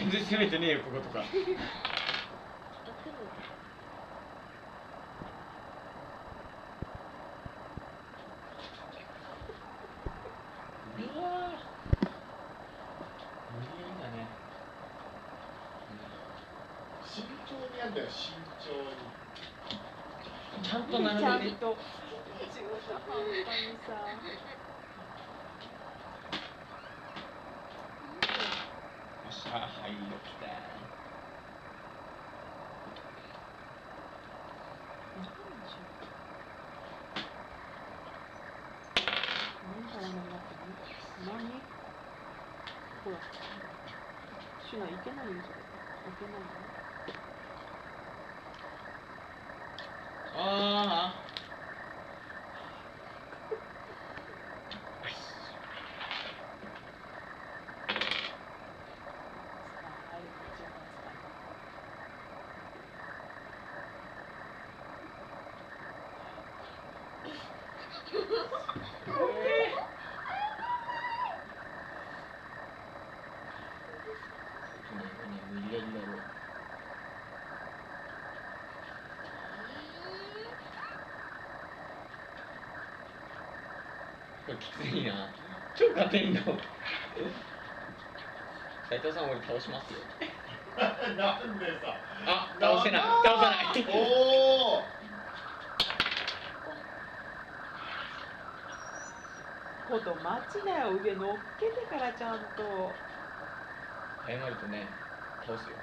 全然攻めてねえよこことか。うわ無理やりだね。 慎重にやるんだよ、慎重に。 ちゃんと並べて。 ちゃんと中途半端にさ。 よっしゃ、はい、よきた。 何？ほら、シュナいけないよ、それ。いけないよ。 ああ。無理やりだろう。これきついな。超勝てんの。斉藤さん、俺倒しますよ。 なんでさ。 あ、倒せない。倒さない。 おお。 こと待ちだよ、上乗っけてからちゃんと。 早まるとね、倒すよ。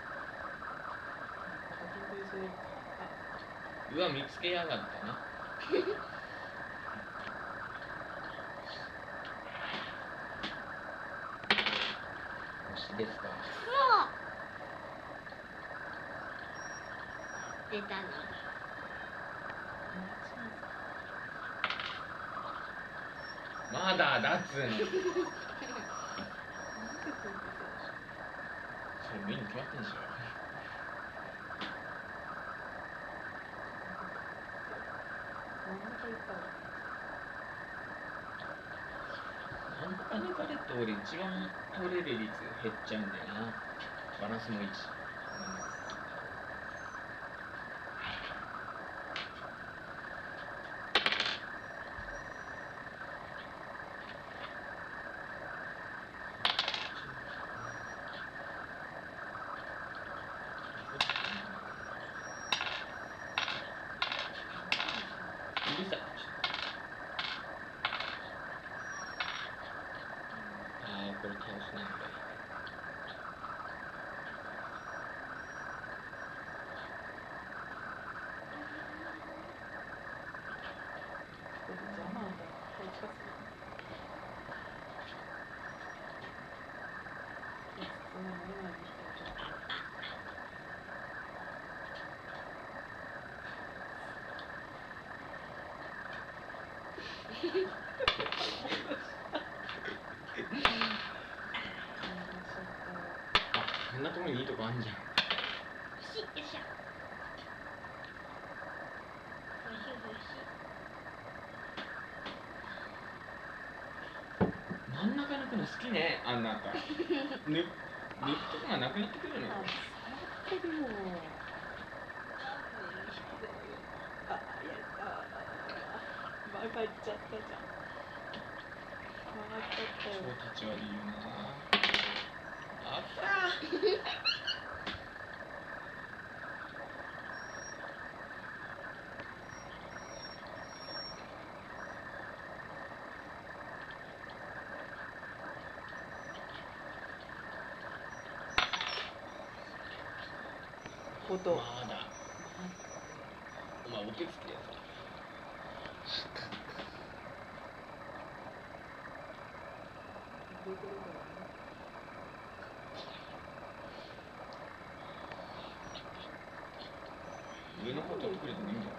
うわ、見つけやがったな。星ですか。 出たな。 まだだっつうの。それ目に決まってんじゃん。なんか抜かれって俺一番取れる率減っちゃうんだよな。バランスもいいし。うるさい。ああ、これ倒しないんだ。あ、こんなところにいいとこあんじゃん。 よし、よっしゃ。おいしい、おいしい。 真ん中抜くの好きね、あんなた。抜くとこがなくなってくるのよ。 触ってるよ。あ、やった。曲がっちゃったじゃん。曲がっちゃったよ。 超立ち悪いよな。あったー。 こと。 まだ。お前お手つきだよ。上の方取ってくれてもいいんじゃない。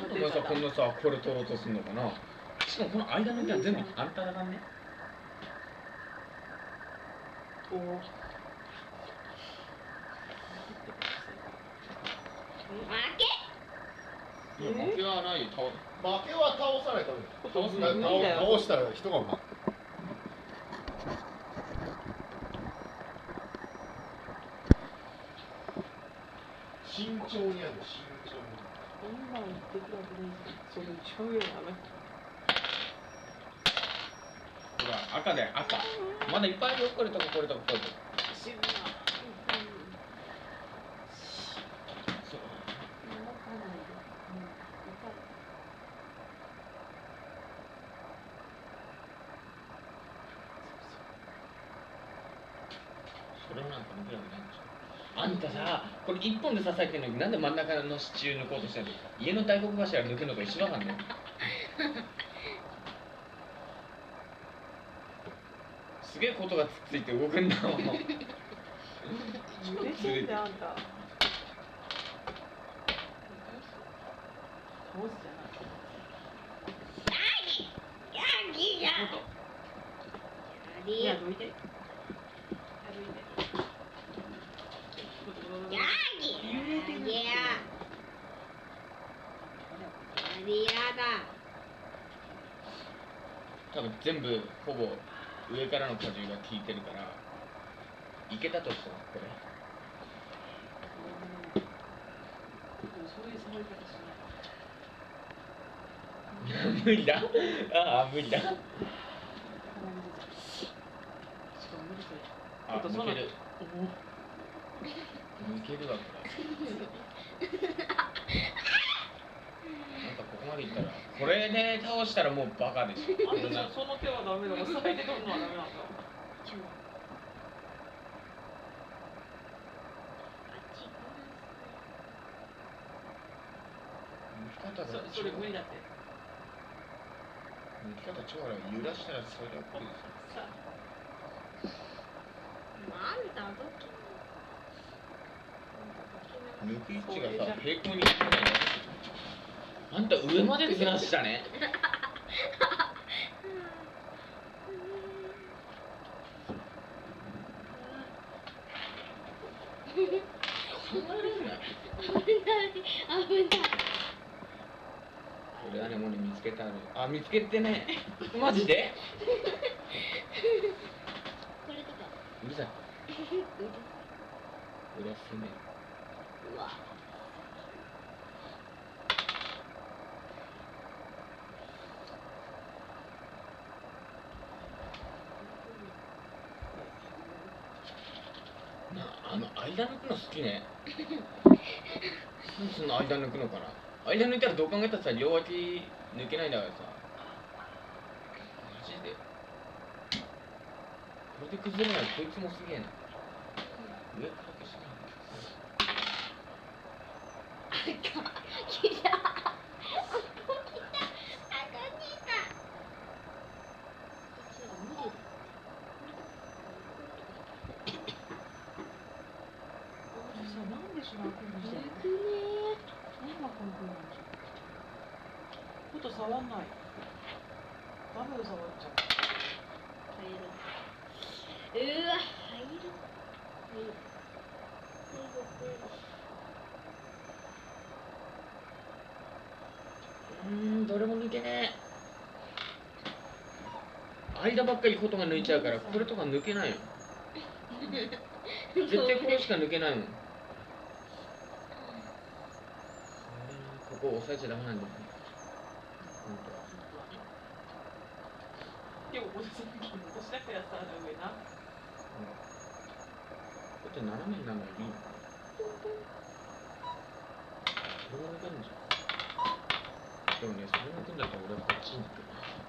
なんでお前さ、こんなさ、これ取ろうとすんのかな。しかもこの間の手は全部あんただからね。 おお。 負け。 負けはないよ。 負けは倒さないと倒す無理だよ倒したら人が負け。慎重にやる、慎重に。 今言ってくるわけないじゃん。それ一番上はダメ。 ほら、赤だよ、赤。まだいっぱいあるよ、これとかこれとかこれとか。 死ぬな。 そう。 動かないで。 それをなんか抜けなくないんでしょ。あんたさ、これ一本で支えてるのになんで真ん中の支柱抜こうとしてんの。家の大黒柱抜けるのと一緒だからね。すげえことがつっついて動くんだもん。 揺れてんだよあんた。倒すじゃない。 ヤギじゃん。 いや、どいて。 ヤギ。 揺れてる。 いや。やだ。 多分全部ほぼ上からの荷重が効いてるからいけたとしたらこれそういう触り方しない。 無理だ。ああ無理だ。 しかも無理それ。 あ抜ける。 お抜けるわこれ。なんかここまでいったらこれで倒したらもうバカでしょ。 あんたその手はダメだ。押さえて取るのはダメなんだ。 抜き方がそれ無理だって。 抜き方超悪い。揺らしたらそれはこれですよ。 さなんだどき。 抜く位置がさ平行にいかないの。あんた上までずらしたね。考えられない。 危ない。 俺はねもうね見つけてある。あ見つけてね。マジで？ これとか。 うるさい。俺は攻める。 うわ。 間抜くの好きね。なんでそんな間抜くのかな。間抜いたらどう考えたらさ両脇抜けないんだからさ。マジで。これで崩れないこいつもすげえな。上から消しない。 来た。あこ来た。あこ来た。こっちは無理だ。 なんでしなくんしてんの？何がこの風なんでしょう。こと触んない。ダメよ触っちゃう。 入る。うわ入る。入る。 どれも抜けねえ。間ばっかりことが抜いちゃうからこれとか抜けないよ。絶対これしか抜けないもん。ここを押さえちゃダメなんだよね。本当は。 でもこれさっき私だけやったら上な。 こうやって斜めになるのいいのかな。これも抜けるんじゃん。でもね、それ抜くんだったら俺はこっちに抜く。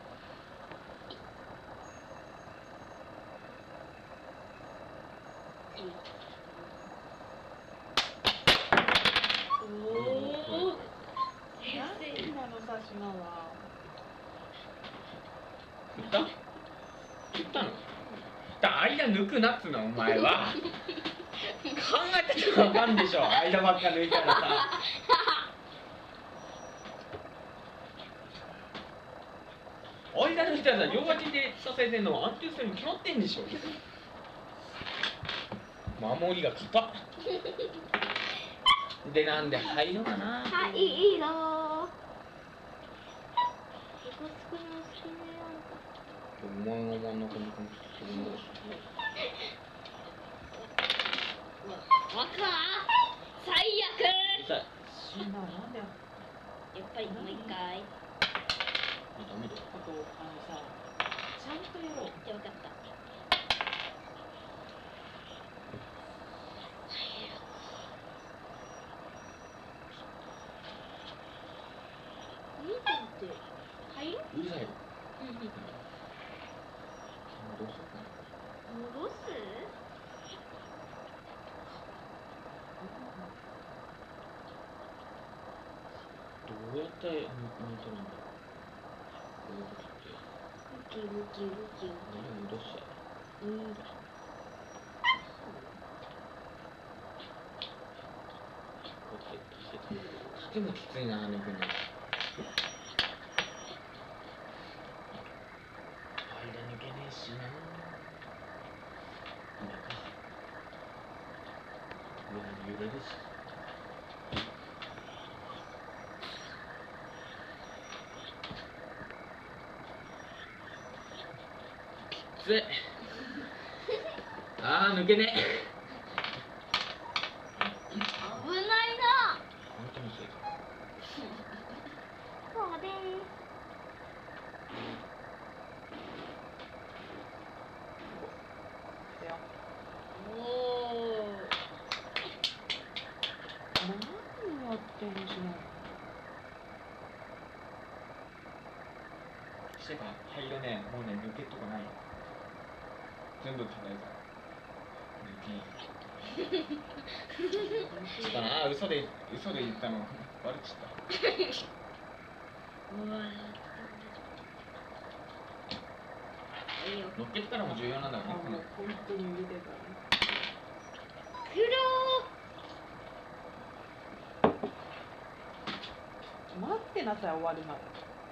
おお。今のさしまは。 振った？振ったの？間抜くなっつうのお前は。考えてたらわかんでしょ。間ばっか抜いたらさ。間抜いたらさ両脇で支えてんのは安定するに決まってんでしょ。守りが硬っ。でなんで入るかな。 はいいいの。 こにお好きなよお前の真ん中にこのするのわか最悪うるさい。 死んだわ。なんでやっぱりもう一回ダメだよ。 あとさ、ちゃんとやろう。 じゃあ分かったって入るうるさいよ。 うんうん戻そうかな。 戻すどうやって抜いてるんだろう。こういう時ってウキウキウキウ何戻しちゃう。 キうんこうやってしてもきついな、抜くの。間抜けねえしな。今か。上に揺れるし。きつい。ああ、抜けねえ。 危ないな本当にそう。 そうでだよ。 おお何やってんのしない。 してか、灰色ね、もうね、抜けとかないよ。全部硬いから。抜け。そうだな、嘘で言ったの、バレちゃった。 うわいいよ乗っけてからも重要なんだよね、この。 本当に入れてるからね。待ってなさい、終わるまで。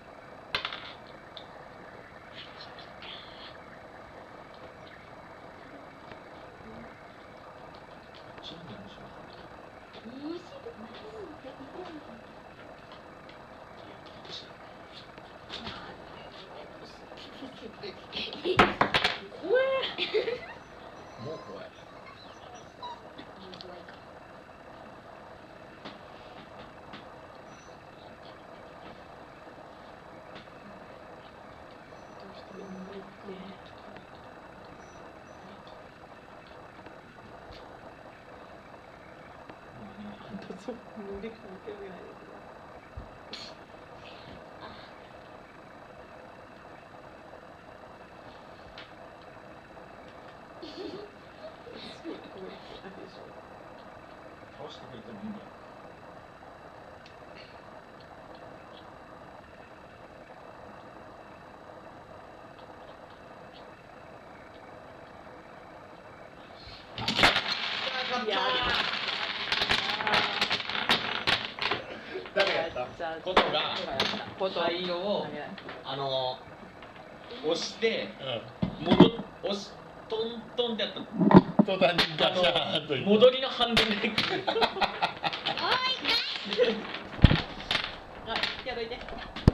チームの仕事。 面白いもう怖い。 そう、無理かもけないですよ。 倒してくれてもいいんだよ。 いや誰がやったことが灰色を押して押しトントンってやった途端にガシャーンといって戻りの反動であ、やどいて。